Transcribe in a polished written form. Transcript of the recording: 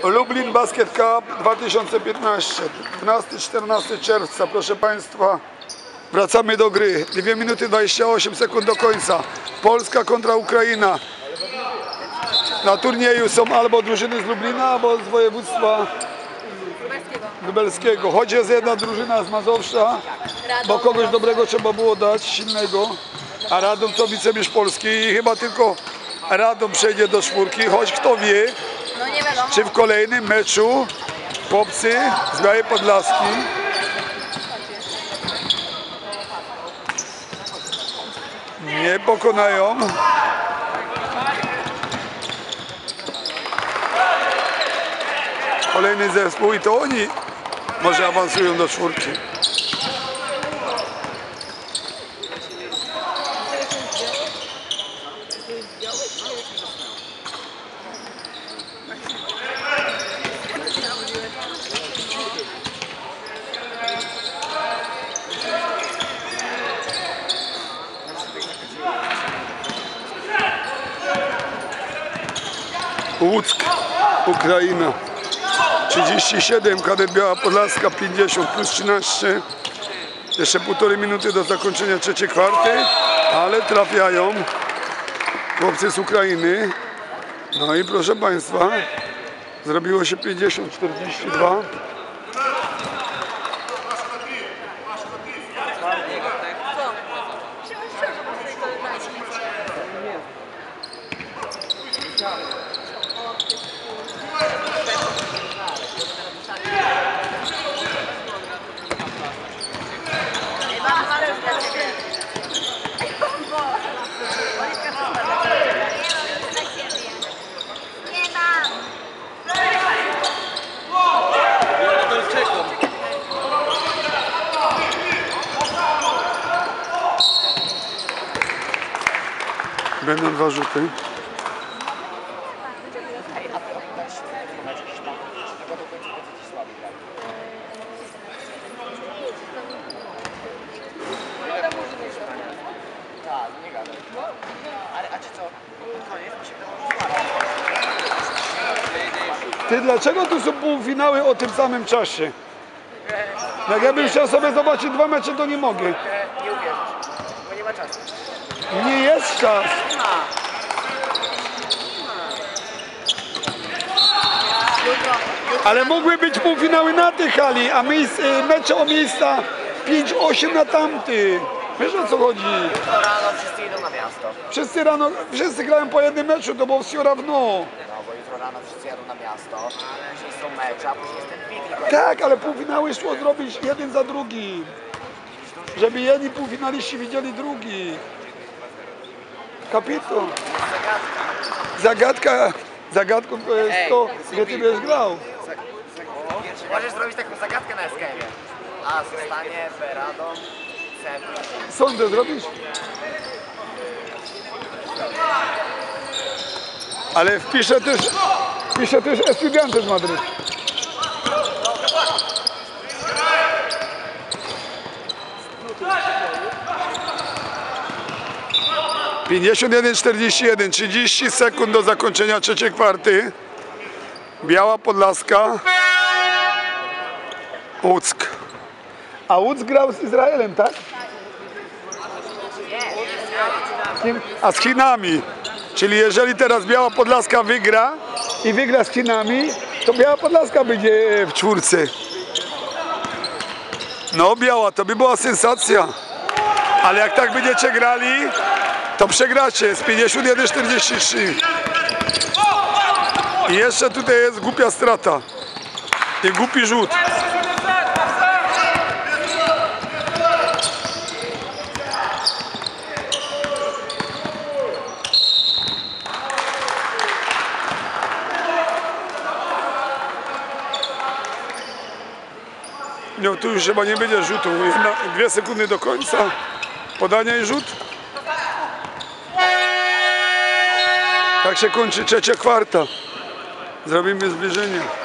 Lublin Basket Cup 2015, 12-14 czerwca, proszę Państwa, wracamy do gry. 2 minuty 28 sekund do końca. Polska kontra Ukraina. Na turnieju są albo drużyny z Lublina, albo z województwa lubelskiego. Choć jest jedna drużyna z Mazowsza, bo kogoś dobrego trzeba było dać, silnego. A Radom to wicemistrz Polski i chyba tylko Radom przejdzie do czwórki, choć kto wie, czy w kolejnym meczu chłopcy z Białej Podlaski nie pokonają kolejny zespół i to oni może awansują do czwórki. Łuck, Ukraina 37, kadet Biała Podlaska 50 plus 13. Jeszcze 1,5 minuty do zakończenia trzeciej kwarty, ale trafiają chłopcy z Ukrainy. No i proszę Państwa, zrobiło się 50-42. Będą 2 rzuty. Ty, dlaczego tu są półfinały o tym samym czasie? Jak ja bym chciał sobie zobaczyć 2 mecze, to nie mogę. Nie uwierzysz, bo nie ma czasu. Nie jest czas. Ale mogły być półfinały na tej hali, a mecze o miejsca 5-8 na tamtych. Wiesz, o co chodzi? Jutro rano wszyscy idą na miasto. Wszyscy grają po jednym meczu, to było все равно. No, bo jutro rano wszyscy jadą na miasto, później są mecze, a później jest ten pik. Tak, ale półfinały szło zrobić jeden za drugim. Żeby jedni półfinaliści widzieli drugi. Kapito. Zagadką to jest to, gdzie ty będziesz grał. Możesz zrobić taką zagadkę na Escape. A zostanie B Radom, C. Sądę zrobisz? Ale wpiszę też Estudiantes Madryt. Pięćdziesiąt 41, 30 sekund do zakończenia trzeciej kwarty. Biała Podlaska, Łuck. A Łuck grał z Izraelem, tak? A z Chinami. Czyli jeżeli teraz Biała Podlaska wygra i wygra z Chinami, to Biała Podlaska będzie w czwórce. No Biała, to by była sensacja. Ale jak tak będziecie grali, to przegracie z 51-43. I jeszcze tutaj jest głupia strata. I głupi rzut. No tu już chyba nie będzie rzutu. 2 sekundy do końca. Podanie i rzut. Tak się kończy trzecia kwarta. Zrobimy zbliżenie.